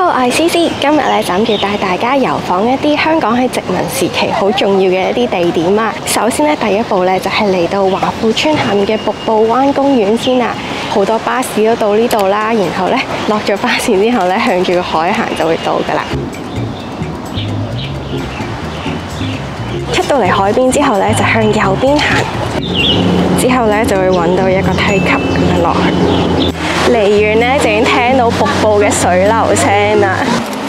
Hello， 我係思思，今日咧諗住帶大家遊訪一啲香港喺殖民時期好重要嘅一啲地點啊。首先咧，第一步咧就係嚟到華富村下面嘅瀑布灣公園先啦。好多巴士都到呢度啦，然後咧落咗巴士之後咧，向住個海行就會到噶啦。出到嚟海邊之後咧，就向右邊行，之後咧就會揾到一個梯級咁樣落去。離遠咧就已經聽到瀑布嘅水流聲啦。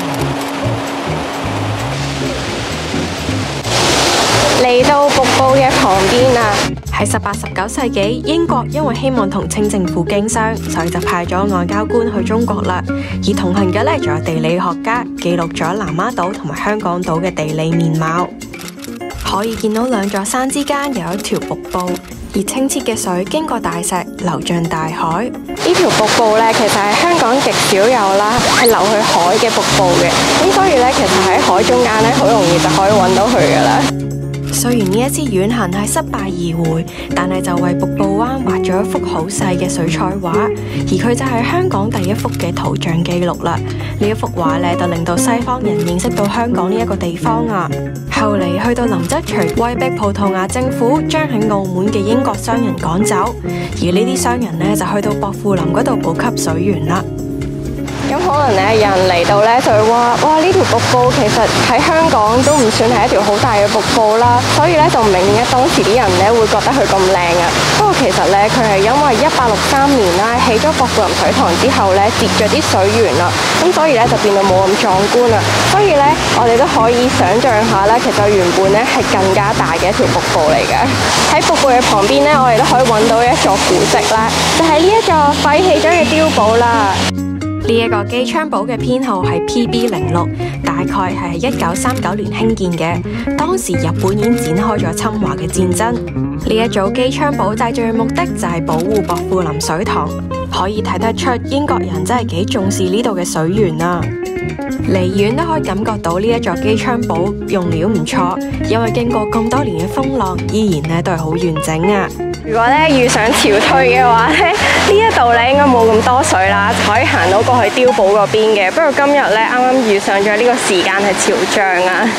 嚟到瀑布嘅旁邊啊！喺18、19世紀，英國因為希望同清政府經商，所以就派咗外交官去中國啦。而同行嘅咧，仲有地理學家記錄咗南丫島同埋香港島嘅地理面貌。可以見到兩座山之間有一條瀑布，而清澈嘅水經過大石流進大海。呢條瀑布咧，其實係香港極少有啦，係流去海嘅瀑布嘅。咁所以咧，其實喺海中間咧，好容易就可以揾到佢噶啦。雖然呢一次遠行係失敗而回，但係就為瀑布灣畫咗一幅好細嘅水彩畫，而佢就係香港第一幅嘅圖像記錄啦。呢一幅畫咧，就令到西方人認識到香港呢一個地方啊。後嚟去到林則徐威逼葡萄牙政府將喺澳門嘅英國商人趕走，而呢啲商人咧就去到薄扶林嗰度補給水源啦。咁可能咧，有人嚟到咧就會話：哇！呢條瀑布其實喺香港都唔算係一條好大嘅瀑布啦，所以咧就唔明點解當時啲人咧會覺得佢咁靚啊。不過其實咧，佢係因為1863年啦起咗薄扶林水塘之後咧，截咗啲水源啦，咁所以咧就變到冇咁壯觀啦。所以咧，我哋都可以想像下咧，其實原本咧係更加大嘅一條瀑布嚟嘅。喺瀑布嘅旁邊咧，我哋都可以揾到一座古蹟啦，就係呢一座廢棄咗嘅碉堡啦。呢一個機槍堡嘅編號係 PB06，大概係喺1939年興建嘅。當時日本已經展開咗侵華嘅戰爭。呢一組機槍堡製造嘅目的就係保護薄扶林水塘，可以睇得出英國人真係幾重視呢度嘅水源啊！離遠都可以感覺到呢一座機槍堡用料唔錯，因為經過咁多年嘅風浪，依然咧都係好完整啊！如果咧遇上潮退嘅話咧，呢一度咧應該冇咁多水啦，就可以行到過去碉堡嗰邊嘅。不過今日咧啱啱遇上咗呢個時間係潮漲啊！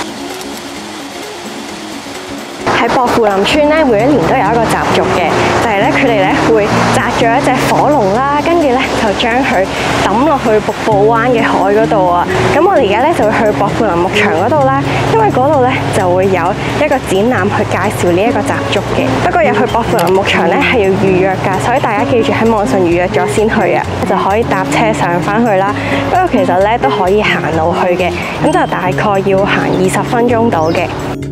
喺薄扶林村咧，每一年都有一個習俗嘅，就係咧佢哋咧會紮咗一隻火龍啦，跟住咧就將佢抌落去瀑布灣嘅海嗰度啊。咁我哋而家咧就會去薄扶林牧場嗰度啦，因為嗰度咧就會有一個展覽去介紹呢一個習俗嘅。不過入去薄扶林牧場咧係要預約㗎，所以大家記住喺網上預約咗先去啊，就可以搭車上返去啦。不過其實咧都可以行路去嘅，咁就大概要行20分鐘到嘅。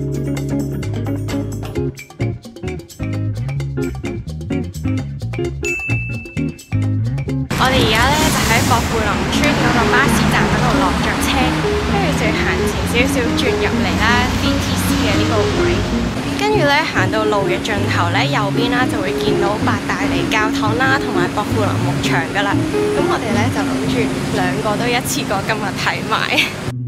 我哋而家咧就喺薄扶林村嗰個巴士站嗰度落咗車，跟住就要行前少少轉入嚟啦 DTC 嘅呢個位，跟住咧行到路嘅盡頭咧，右邊啦就會見到八大里教堂啦，同埋薄扶林牧場噶啦。咁我哋咧就諗住兩個都一次過今日睇埋。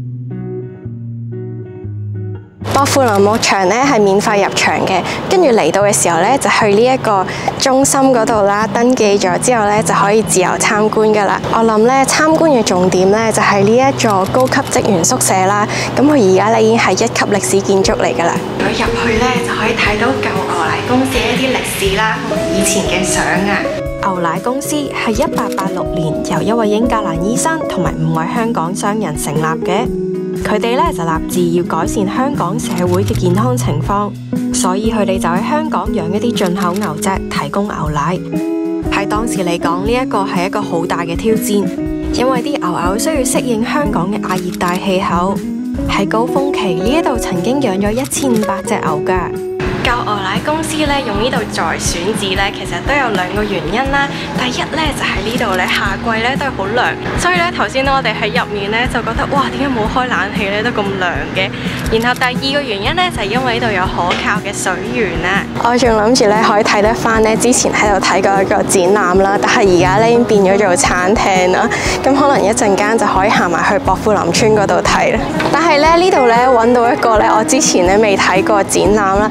薄扶林牧場咧係免費入場嘅，跟住嚟到嘅時候咧就去呢一個中心嗰度啦，登記咗之後咧就可以自由參觀噶啦。我諗咧參觀嘅重點咧就係呢一座高級職員宿舍啦。咁佢而家咧已經係1級歷史建築嚟噶啦。如果入去咧就可以睇到舊牛奶公司一啲歷史啦，同埋以前嘅相啊。牛奶公司係1886年由一位英格蘭醫生同埋5位香港商人成立嘅。佢哋咧就立志要改善香港社會嘅健康情況，所以佢哋就喺香港養一啲進口牛隻，提供牛奶。喺當時嚟講，呢一個係一個好大嘅挑戰，因為啲牛需要適應香港嘅亞熱帶氣候。喺高峰期，呢一度曾經養咗1500隻牛㗎。舊牛奶公司咧用呢度作為選址咧，其實都有2個原因啦。第一咧就係呢度咧夏季咧都係好涼，所以咧頭先我哋喺入面咧就覺得哇，點解冇開冷氣咧都咁涼嘅？然後第2個原因咧就係因為呢度有可靠嘅水源啊！我仲諗住咧可以睇得翻咧之前喺度睇過一個展覽啦，但係而家咧已經變咗做餐廳啦。咁可能一陣間就可以行埋去薄扶林村嗰度睇啦。但係咧呢度咧揾到一個咧我之前咧未睇過展覽啦，佢就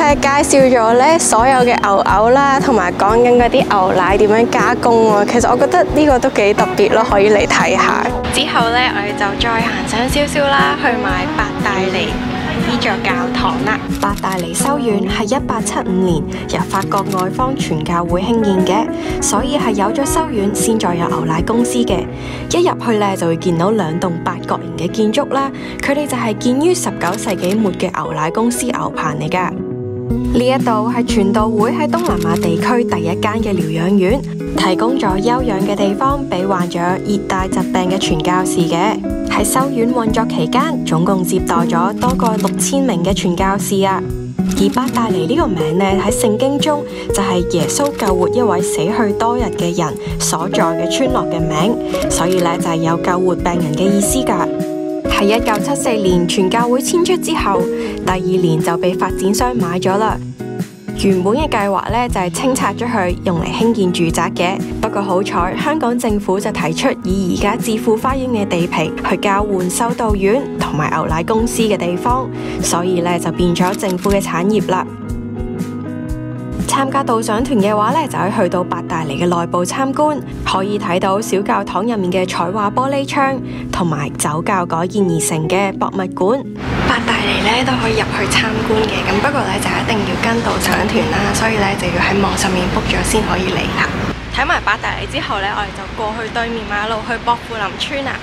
係介紹咗咧所有嘅牛牛啦，同埋講緊嗰啲牛奶點樣加工喎。其實我覺得呢個都幾特別咯，可以嚟睇下。之後咧，我哋就再行上少少啦，去買八大尼呢座教堂啦。八大尼修院係1875年由法國外方傳教會興建嘅，所以係有咗修院先再有牛奶公司嘅。一入去咧就會見到兩棟八角形嘅建築啦，佢哋就係建於19世紀末嘅牛奶公司牛棚嚟噶。呢一度係傳道會喺東南亞地區第一間嘅療養院，提供咗休養嘅地方俾患咗熱帶疾病嘅傳教士嘅。喺修院運作期間，總共接待咗多過6000名嘅傳教士啊。而八大尼呢個名呢，喺聖經中就係耶穌救活一位死去多日嘅人所在嘅村落嘅名，所以呢，就係有救活病人嘅意思噶。喺1974年傳教會遷出之後，第2年就被發展商買咗啦。原本嘅計劃咧就係清拆咗佢，用嚟興建住宅嘅。不過好彩，香港政府就提出以而家置富花園嘅地皮去交換修道院同埋牛奶公司嘅地方，所以咧就變咗政府嘅產業啦。參加導賞團嘅話咧，就可以去到八大尼嘅內部參觀，可以睇到小教堂入面嘅彩畫玻璃窗，同埋酒窖改建而成嘅博物館。八大尼咧都可以入去參觀嘅，咁不過咧就一定要跟導賞團啦，所以咧就要喺網上面 book 咗先可以嚟啦。睇埋八大尼之後咧，我哋就過去對面馬路去薄扶林村啦。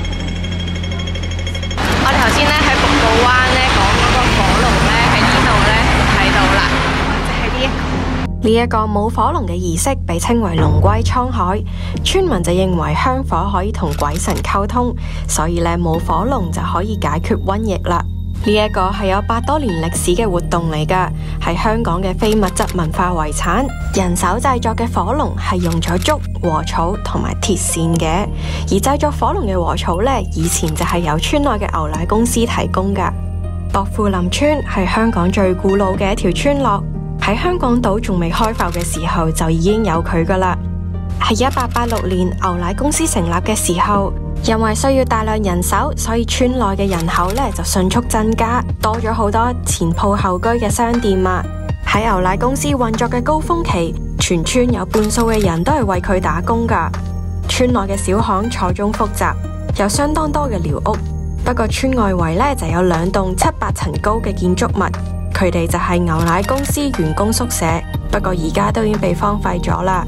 我哋頭先咧喺瀑布灣咧講嗰個火爐咧喺呢度咧睇到啦，就係呢一個舞火龍嘅儀式，被稱為龍歸滄海。村民就認為香火可以同鬼神溝通，所以咧舞火龍就可以解決瘟疫啦。呢一個係有100多年歷史嘅活動嚟噶，係香港嘅非物質文化遺產。人手製作嘅火龍係用咗竹、禾草同埋鐵線嘅，而製作火龍嘅禾草呢，以前就係由村內嘅牛奶公司提供噶。薄扶林村係香港最古老嘅一條村落，喺香港島仲未開埠嘅時候就已經有佢噶啦。喺1886年牛奶公司成立嘅時候，因為需要大量人手，所以村內嘅人口咧就迅速增加，多咗好多前鋪後居嘅商店啊。喺牛奶公司運作嘅高峰期，全村有半數嘅人都係為佢打工噶。村內嘅小巷錯綜複雜，有相當多嘅寮屋。不過村外圍咧就有2棟700層高嘅建築物，佢哋就係牛奶公司員工宿舍。不過而家都已經被荒廢咗啦。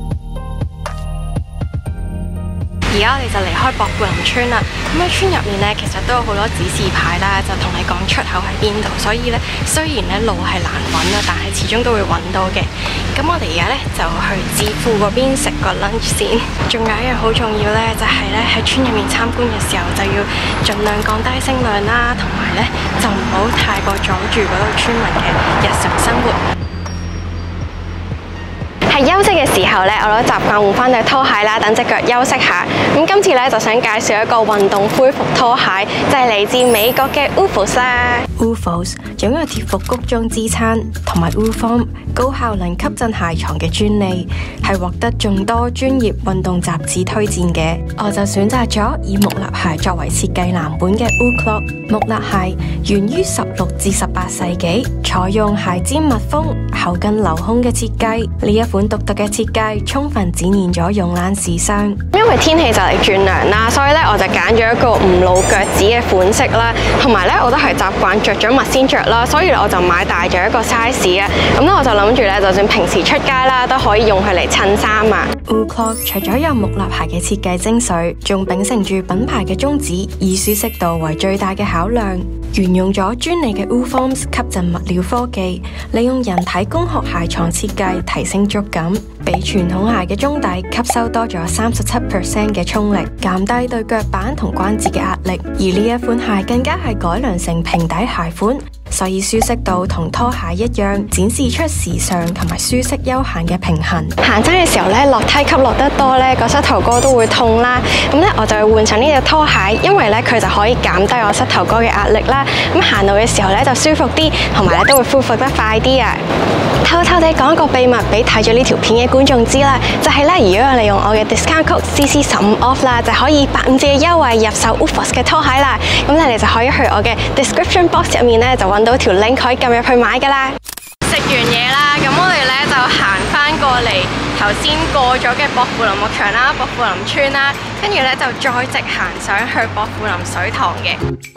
而家我哋就離開薄扶林村啦。咁喺村入面呢，其實都有好多指示牌啦，就同你講出口喺邊度。所以呢，雖然呢路係難揾啦，但係始終都會揾到嘅。咁我哋而家呢，就去置富嗰邊食個 lunch 先。仲有一樣好重要呢，就係呢喺村入面參觀嘅時候，就要盡量降低聲量啦，同埋呢就唔好太過阻住嗰度村民嘅日常生活。喺休息嘅時候咧，我都習慣換翻對拖鞋啦，等隻腳休息下。咁今次咧就想介紹一個運動恢復拖鞋，就係嚟自美國嘅 OOFOS 啦。OOFOS 擁有鐵服谷中支撐同埋 Woolform 高效能吸震鞋床嘅專利，係獲得眾多專業運動雜誌推薦嘅。我就選擇咗以木訥鞋作為設計藍本嘅 Woolclog 木訥鞋，源於16至18世紀，採用鞋尖密封、後跟鏤空嘅設計。呢一款獨特嘅設計，充分展現咗慵懶時尚。因為天氣就嚟轉涼啦，所以咧我就揀咗一個唔露腳趾嘅款式啦，同埋咧我都係習慣着咗襪先着啦，所以我就買大咗一個 size 啊。咁咧我就諗住咧，就算平時出街啦，都可以用佢嚟襯衫啊。Woolclog 除咗有木訥鞋嘅設計精髓，仲秉承住品牌嘅宗旨，以舒適度為最大嘅考量。沿用咗專利嘅 Woolform 吸震物料科技，利用人體工學鞋床設計提升觸感，比傳統鞋嘅中底吸收多咗37% 嘅衝力，減低對腳板同關節嘅壓力。而呢一款鞋更加係改良成平底鞋款，所以舒適度同拖鞋一樣，展示出時尚同埋舒適休閒嘅平衡。行山嘅時候咧，落梯級落得多咧，個膝頭哥都會痛啦。咁咧我就會換上呢隻拖鞋，因為咧佢就可以減低我膝頭哥嘅壓力啦。咁行路嘅時候咧就舒服啲，同埋咧都會恢復得快啲啊！偷偷地講一個秘密俾睇咗呢條片嘅觀眾知啦，就係咧，如果我利用我嘅 discount code CC15OFF 啦，就可以8.5折嘅優惠入手 OOFOS 嘅拖鞋啦。咁你哋就可以去我嘅 description box 入面咧就揾到條 link 可以撳入去買噶啦。食完完嘢啦，咁我哋咧就行翻過嚟頭先過咗嘅薄扶林牧場啦、薄扶林村啦，跟住咧就再直行上去薄扶林水塘嘅。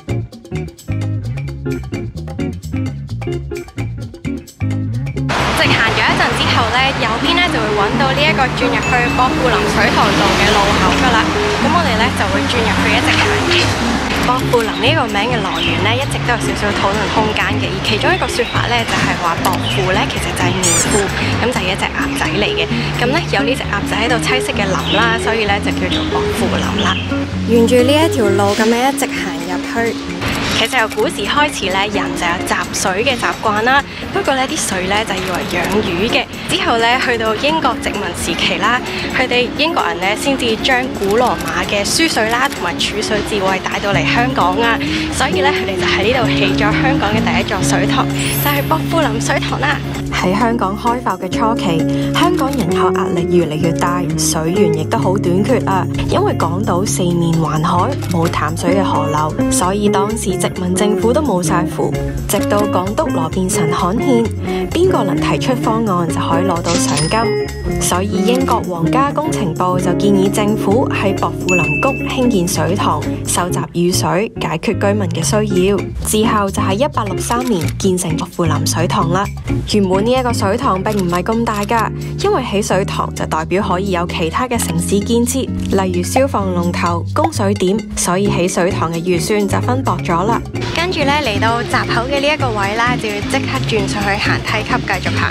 直行咗一陣之後咧，右邊咧就會揾到呢一個轉入去薄扶林水塘道嘅路口噶啦。咁我哋咧就會轉入去一直行嘅。薄扶林呢個名嘅來源咧，一直都有少少討論空間嘅。而其中一個說法咧，就係話薄扶咧其實就係棉褲，咁就係一隻鴨仔嚟嘅。咁咧有呢隻鴨仔喺度棲息嘅林啦，所以咧就叫做薄扶林啦。沿住呢一條路咁樣一直行入去。其實由古時開始咧，人就有集水嘅習慣啦。不過咧，啲水咧就以為養魚嘅。之後咧，去到英國殖民時期啦，佢哋英國人咧先至將古羅馬嘅輸水啦同埋儲水智慧帶到嚟香港啊。所以咧，佢哋就喺呢度起咗香港嘅第一座水塘，就係薄扶林水塘啦。喺香港開埠嘅初期，香港人口壓力越嚟越大，水源亦都好短缺啊。因為港島四面環海，冇淡水嘅河流，所以當時殖民政府都冇晒符。直到港督羅便臣刊憲，邊個能提出方案就可以攞到賞金。所以英國皇家工程部就建議政府喺薄扶林谷興建水塘，收集雨水，解決居民嘅需要。之後就喺1863年建成薄扶林水塘啦。原本呢一個水塘並唔係咁大噶，因為起水塘就代表可以有其他嘅城市建設，例如消防龍頭、供水點，所以起水塘嘅預算就分薄咗啦。跟住咧嚟到閘口嘅呢一個位啦，就要即刻轉上去行梯級繼續行。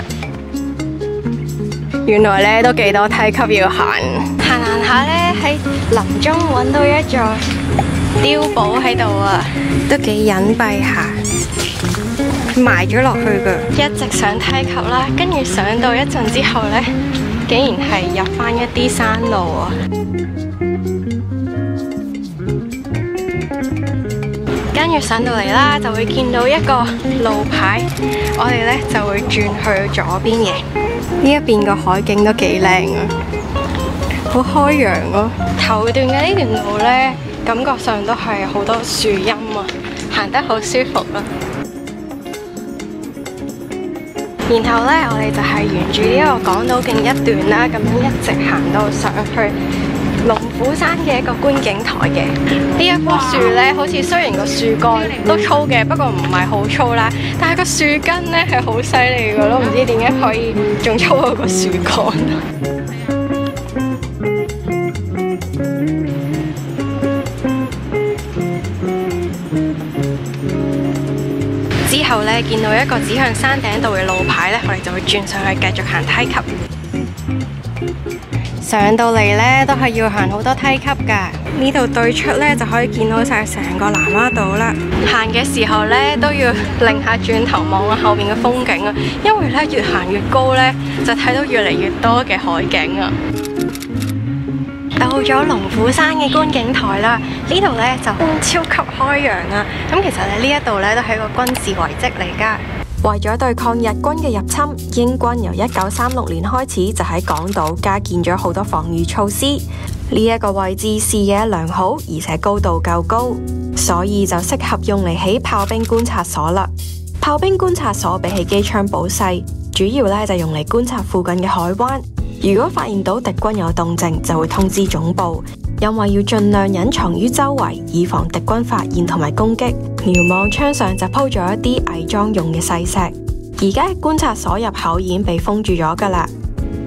原來咧都幾多梯級要行，行下咧喺林中揾到一座碉堡喺度啊，都幾隱蔽下。埋咗落去㗎，一直上梯級啦，跟住上到一陣之後呢，竟然係入返一啲山路啊！跟住上到嚟啦，就會見到一個路牌，我哋呢就會轉去左邊嘅。呢一邊個海景都幾靚啊，好開揚咯！頭段嘅呢段路呢，感覺上都係好多樹蔭啊，行得好舒服啊！然後呢，我哋就係沿住呢一個港島徑一段啦，咁樣一直行到上去龍虎山嘅一個觀景台嘅。呢一棵樹呢，好似雖然個樹幹都粗嘅，不過唔係好粗啦，但係個樹根呢係好犀利嘅咯，唔知點解可以仲粗過個樹幹。之後咧，見到一個指向山頂道嘅路牌咧，我哋就會轉上去繼續行梯級。上到嚟咧，都係要行好多梯級噶。呢度對出咧就可以見到晒成個南丫島啦。行嘅時候咧都要擰下轉頭望下後面嘅風景啊，因為咧越行越高咧，就睇到越嚟越多嘅海景啊。到咗龍虎山嘅觀景台啦，呢度咧就超級開揚啊！咁其實咧呢一度咧都係一個軍事遺跡嚟噶。為咗對抗日軍嘅入侵，英軍由1936年開始就喺港島加建咗好多防禦措施。呢一個位置視野良好，而且高度夠高，所以就適合用嚟起炮兵觀察所啦。炮兵觀察所比起機槍堡細，主要咧就用嚟觀察附近嘅海灣。如果發現到敵軍有動靜，就會通知總部，因為要盡量隱藏於周圍，以防敵軍發現同埋攻擊。瞭望窗上就鋪咗一啲偽裝用嘅細石，而家觀察所入口已經被封住咗㗎喇。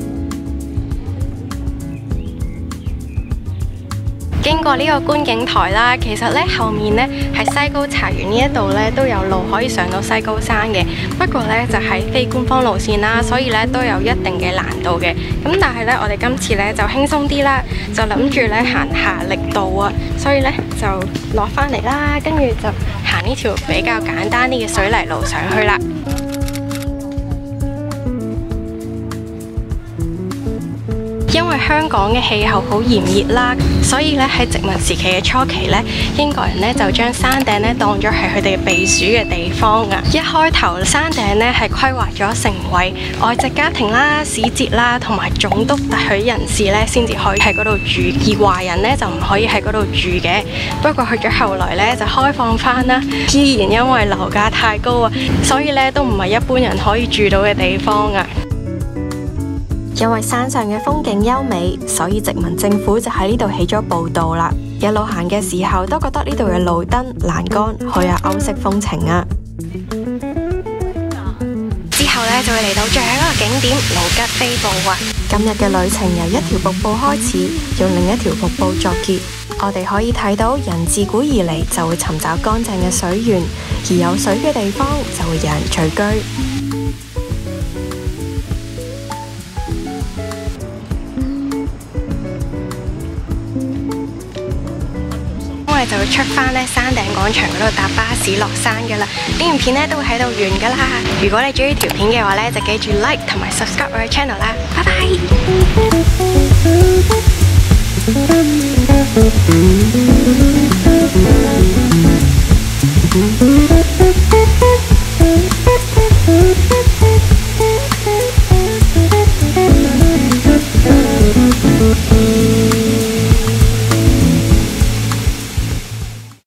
經過呢個觀景台啦，其實呢後面呢喺西高茶園呢一度呢都有路可以上到西高山嘅，不過呢就係非官方路線啦，所以呢都有一定嘅難度嘅。咁但係呢，我哋今次呢就輕鬆啲啦，就諗住呢行下力道啊，所以呢就落返嚟啦，跟住就行呢條比較簡單啲嘅水泥路上去啦。因為香港嘅氣候好炎熱啦，所以咧喺殖民時期嘅初期咧，英國人咧就將山頂咧當咗係佢哋避暑嘅地方啊。一開頭山頂咧係規劃咗成為外籍家庭啦、使節啦同埋總督特許人士咧先至可以喺嗰度住，而華人咧就唔可以喺嗰度住嘅。不過去咗後來咧就開放翻啦，依然因為樓價太高啊，所以咧都唔係一般人可以住到嘅地方啊。因為山上嘅風景優美，所以殖民政府就喺呢度起咗步道啦。一路行嘅時候都覺得呢度嘅路燈、欄杆好有歐式風情啊。之後咧就會嚟到最後一個景點盧吉飛瀑啊。今日嘅旅程由一條瀑布開始，用另一條瀑布作結。我哋可以睇到人自古以嚟就會尋找乾淨嘅水源，而有水嘅地方就會有人聚居。我哋就會出返咧山頂廣場嗰度搭巴士落山噶啦。呢段片咧都會喺度完噶啦。如果你中意條片嘅話咧，就記住 like 同埋 subscribe 我嘅 channel 啦。拜拜。